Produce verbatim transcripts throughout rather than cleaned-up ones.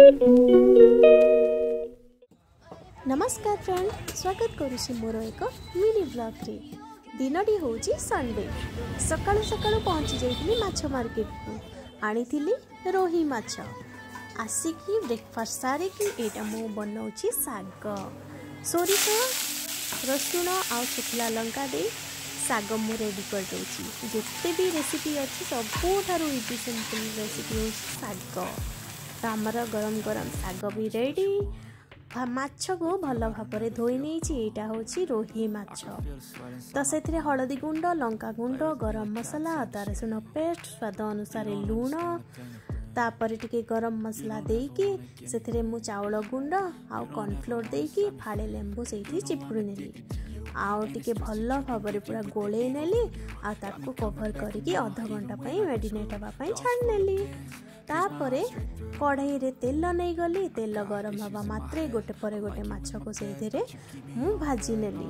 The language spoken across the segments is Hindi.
नमस्कार फ्रेंड, स्वागत करुछि मोर एक मिनी ब्लॉग रे। दिनटी होची संडे। सकाळु सकाळु पहुंची जाइथिली माछ मार्केट को, आनीथिली रोही माछ। आसिकी ब्रेकफास्ट सारे कि एटा मु बनाउछि साग। सोरिष रसुण आ सुखला लंका दे साग मु रेडी कर दउछि। जेते भी रेसिपी अछि सबुठारु इजी सिंपल रेसिपी होछि साग। तो आमर गरम गरम साग भी रेडी। माछ को भल भाव धोई नहीं। यहाँ हूँ रोही माछ। तो से हलदी गुंड, लंका गुंड, गरम मसला, अदा रसुण पेस्ट, स्वाद अनुसार लुण, तापर टिके गरम मसला देकी से मु चाउल गुंड आउ कॉर्नफ्लोर देकी फाड़े लेंबू से चिपुड़ी नेली। आउ टिके भल भाव पूरा गोले नेली। आ ताकू कवर करके अध घंटा मेडिनेट हाँपाई छाड़ नेली। तापरे कढ़ाई रे तेल नहीं गली। तेल गरम हवा मात्रे गोटे पर गोटे माछ को से मु भाजी नेली।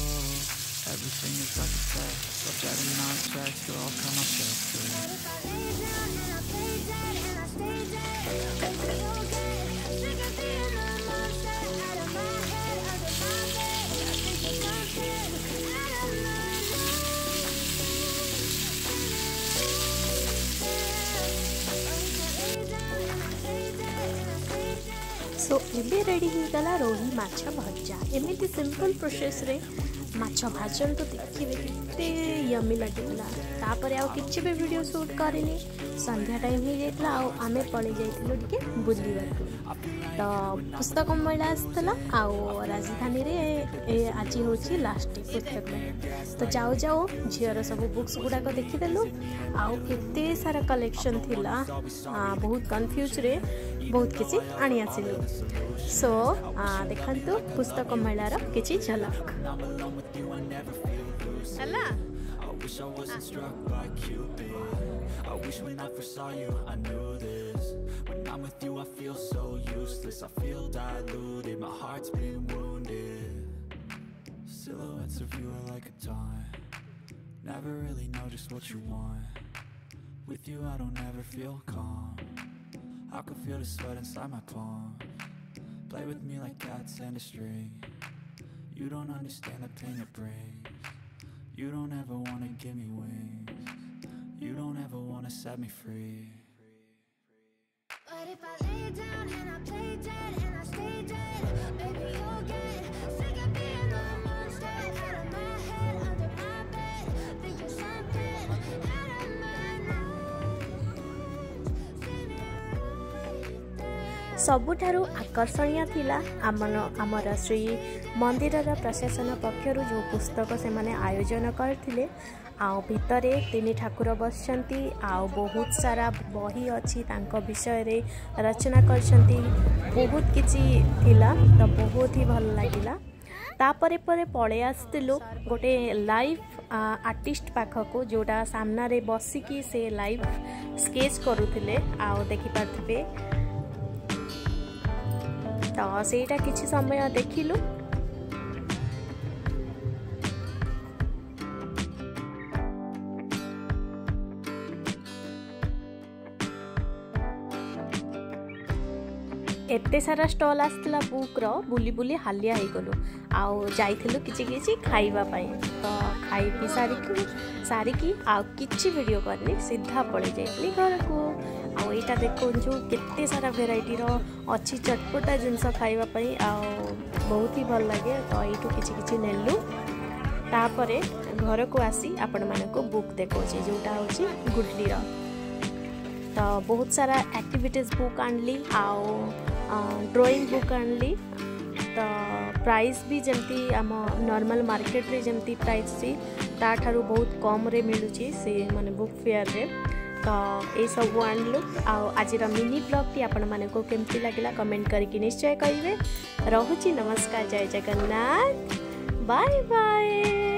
सो एबे रेडी हो गला रोही माछ भजा। एमती सिंपल प्रोसेस रे माछ भाजन तो देखिए कितने यमी लगेगा। तापर आउ किछि भी वीडियो शूट करिनी। संध्या टाइम हो जाइतला आउ आमे पळी जाइतिलो टिके बुलिबा। तो पुस्तक मेला आसला आउ राजधानी रे ए आज होची लास्ट पुस्तक मेला। तो जाओ जाओ झियर सब बुक्स गुडा को देखि देलु। आउ केते सारा कलेक्शन थिला। आ, बहुत कंफ्यूज रे बहुत किसी आनी आसिलु। सो देखंतु पुस्तक मेलार किछि झलक हला। I wish when I first saw you I knew this. When I'm with you I feel so useless. I feel diluted, my heart's been wounded. Silhouettes of you are like a taunt. Never really know just what you want. With you I don't ever feel calm. I can feel the sweat inside my palm. Play with me like cats and a string. You don't understand the pain it brings. You don't ever wanna give me wings. You don't ever wanna set me free. But if I lay down and I play dead and I stay dead, baby you'll get sick of being the monster out of my head, under my bed, thinking something out of my nose. See me right there. सबुठारु आकर्षणीय थिला आमन आमर श्री मंदिरर प्रशासन पक्षरु जो पुस्तक से माने आयोजन करथिले। आउ भितरे तीन ठाकुर बसचंती। आउ बहुत सारा बही अच्छी तांको विषय रे रचना करचंती। बहुत किछि थिला तो बहुत ही भल लागिला। तापरे परे पळे आस्तिलु गोटे लाइव आर्टिस्ट पाखको जोटा सामना रे बसिकी से लाइव स्केच करूथिले। आउ देखि पारथिबे तो सेटा किछि समय देखिलु। एते सारा स्टॉल आसला बुक रो बुली बुली हालिया हो गलु। आउ जाइथिलु किछि किछि खाइबा पई। तो खाइ पी सारी की सारी की आउ किछि वीडियो करनी सीधा पळे जाइतली घर को। आउ एटा देखो जो केते सारा वेराइटी रो अच्छी चटपटा जिंस खाइबा पई। आउ बहुत ही भल लागे। तो एटू किछि किछि नेलु। तापरे घर को आसी आपण माने को बुक देखो छी जोटा होची गुडली रो। तो बहुत सारा एक्टिविटीज बुक आनली आउ ड्राइंग बुक आनली। तो प्राइस भी जमती आम नॉर्मल मार्केट रे जमती प्राइस सी ता ठारू बहुत कम रे मिलुची से माने बुक फेयर रे। तो ये सब आनलु। आज मिनी ब्लॉग टी आपण माने को केमती लागला कमेंट करके निश्चय करिवे। रहुची नमस्कार, जय जगन्नाथ, बाय बाय।